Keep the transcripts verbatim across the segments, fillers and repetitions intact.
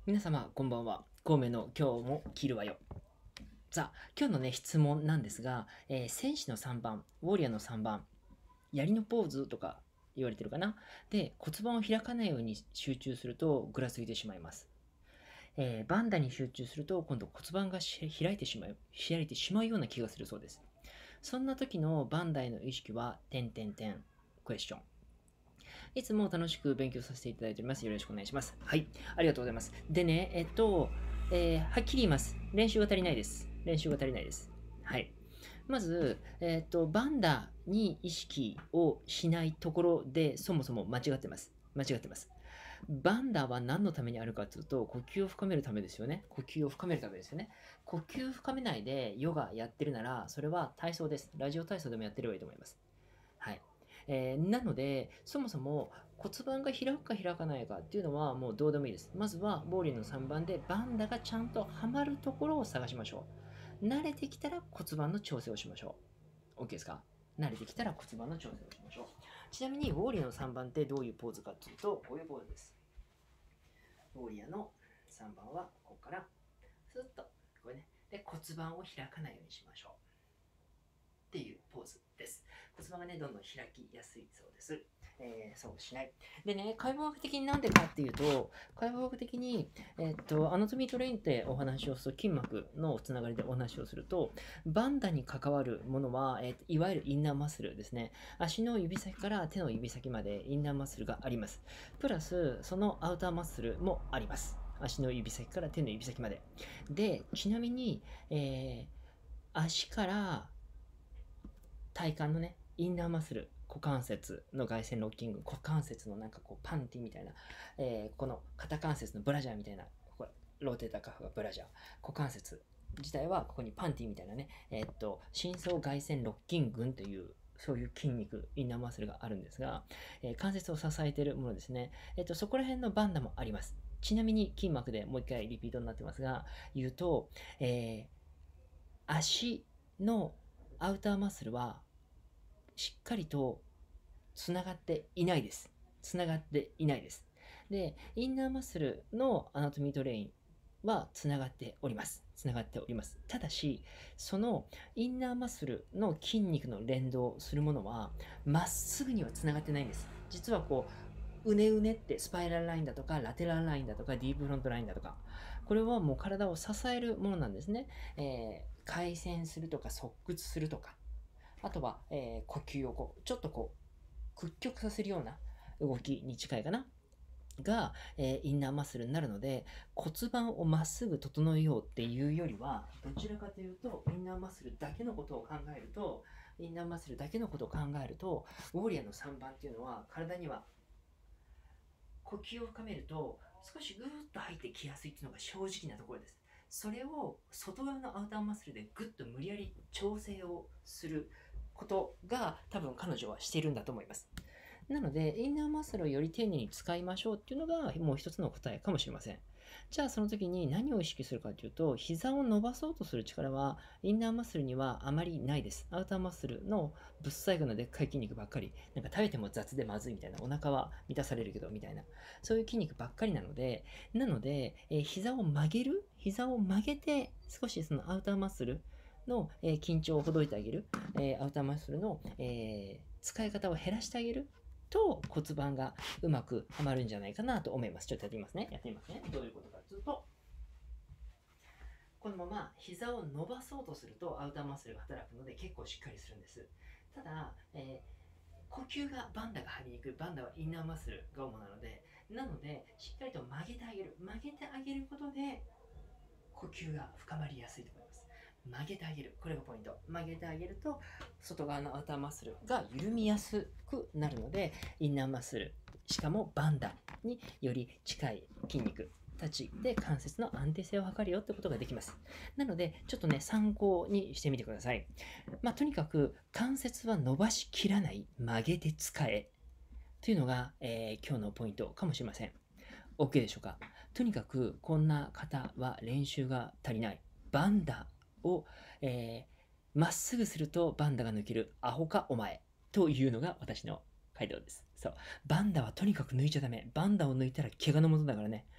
皆様、こんばんは。孔明の今日も切るわよ。さあ、今日のね、質問なんですが、えー戦士のさんばん、ウォリアーのさんばん、槍のポーズとか言われてるかな。で、骨盤を開かないように集中するとぐらついてしまいます。えーバンダに集中すると今度骨盤が開いてしまう、開いてしまうような気がするそうです。そんな時のバンダへの意識は、点点点、クエスチョン。いつも楽しく勉強させていただいております。よろしくお願いします。はい。ありがとうございます。でね、えっと、えーはっきり言います。練習が足りないです。練習が足りないです。はい。まず、えっと、バンダに意識をしないところで、そもそも間違ってます。間違ってます。バンダは何のためにあるかというと、呼吸を深めるためですよね。呼吸を深めるためですよね。呼吸を深めないでヨガやってるなら、それは体操です。ラジオ体操でもやってればいいと思います。はい。えーなので、そもそも骨盤が開くか開かないかっていうのはもうどうでもいいです。まずは、ボーリーのさんばんでバンダがちゃんとはまるところを探しましょう。慣れてきたら骨盤の調整をしましょう。OK ですか？慣れてきたら骨盤の調整をしましょう。ちなみに、ウォーリーのさんばんってどういうポーズかっていうと、こういうポーズです。ウォーリアのさんばんは、ここから、スッと、これね。で、骨盤を開かないようにしましょう。っていうポーズです。骨盤がね、どんどん開きやすいそうです。えー、そうしない。でね、解剖学的になんでかっていうと、解剖学的に、えっと、アナトミートレインってお話をすると、筋膜のつながりでお話をすると、バンダに関わるものは、えー、いわゆるインナーマッスルですね。足の指先から手の指先までインナーマッスルがあります。プラス、そのアウターマッスルもあります。足の指先から手の指先まで。で、ちなみに、えー、足から体幹のね、インナーマッスル、股関節の外旋ロッキング、股関節のなんかこうパンティみたいな、えーこの肩関節のブラジャーみたいな、これローテーターカフがブラジャー、股関節自体はここにパンティみたいなね、えーっと、深層外旋ロッキン群という、そういう筋肉、インナーマッスルがあるんですが、えー関節を支えているものですね。えーっと、そこら辺のバンダもあります。ちなみに筋膜でもう一回リピートになってますが、言うと、えー足のアウターマッスルはしっかりとつながっていないです。つながっていないです。で、インナーマッスルのアナトミートレインはつながっております。つながっております。ただし、そのインナーマッスルの筋肉の連動するものは、まっすぐにはつながってないんです。実はこう、うねうねってスパイラルラインだとか、ラテラルラインだとか、ディープフロントラインだとか、これはもう体を支えるものなんですね。えー、回旋するとか、側屈するとか、あとは、えー呼吸をこう、ちょっとこう、屈曲させるような動きに近いかな。が、えーインナーマッスルになるので、骨盤をまっすぐ整えようっていうよりは、どちらかというと、インナーマッスルだけのことを考えると、インナーマッスルだけのことを考えると、ウォーリアーのさんばんっていうのは、体には呼吸を深めると、少しぐーっと入ってきやすいっていうのが正直なところです。それを外側のアウターマッスルでぐっと無理やり調整をすることが多分彼女はしているんだと思います。なので、インナーマッスルをより丁寧に使いましょうっていうのがもう一つの答えかもしれません。じゃあその時に何を意識するかというと、膝を伸ばそうとする力はインナーマッスルにはあまりないです。アウターマッスルのぶっ細工のでっかい筋肉ばっかり、なんか食べても雑でまずいみたいな、お腹は満たされるけどみたいな、そういう筋肉ばっかりなので、なので、えー膝を曲げる、膝を曲げて少しそのアウターマッスルの、えー緊張をほどいてあげる、えーアウターマッスルの、えー使い方を減らしてあげると骨盤がうまくはまるんじゃないかなと思います。ちょっとやってみますね。やってみますね。どういうことかというと、このまま膝を伸ばそうとするとアウターマッスルが働くので結構しっかりするんです。ただ、えー呼吸がバンダが張りにくい。バンダはインナーマッスルが主なので、なので、しっかりと曲げてあげる。曲げてあげることで、呼吸が深まりやすいと思います。曲げてあげる。これがポイント。曲げてあげると、外側のアウターマッスルが緩みやすくなるので、インナーマッスル、しかもバンダにより近い筋肉たちで関節の安定性を図るよってことができます。なので、ちょっとね、参考にしてみてください。まあ、とにかく関節は伸ばしきらない、曲げて使えというのが、えー今日のポイントかもしれません。OK でしょうか？とにかくこんな方は練習が足りない。バンダを、えーまっすぐするとバンダが抜ける。アホかお前。というのが私の回答です。そう。バンダはとにかく抜いちゃダメ。バンダを抜いたら怪我のもとだからね。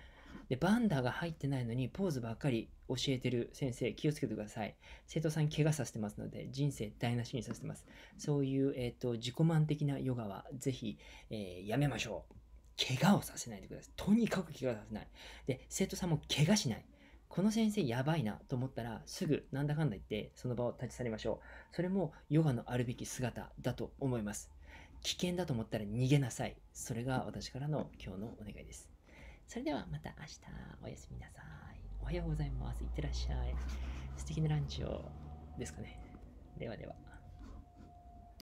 で、バンダーが入ってないのにポーズばっかり教えてる先生、気をつけてください。生徒さん怪我させてますので、人生台無しにさせてます。そういう、えっと、自己満的なヨガはぜひ、えーやめましょう。怪我をさせないでください。とにかく怪我させない。で、生徒さんも怪我しない。この先生やばいなと思ったら、すぐなんだかんだ言ってその場を立ち去りましょう。それもヨガのあるべき姿だと思います。危険だと思ったら逃げなさい。それが私からの今日のお願いです。それではまた明日おやすみなさい。おはようございます。いってらっしゃい。素敵なランチをですかね。ではでは。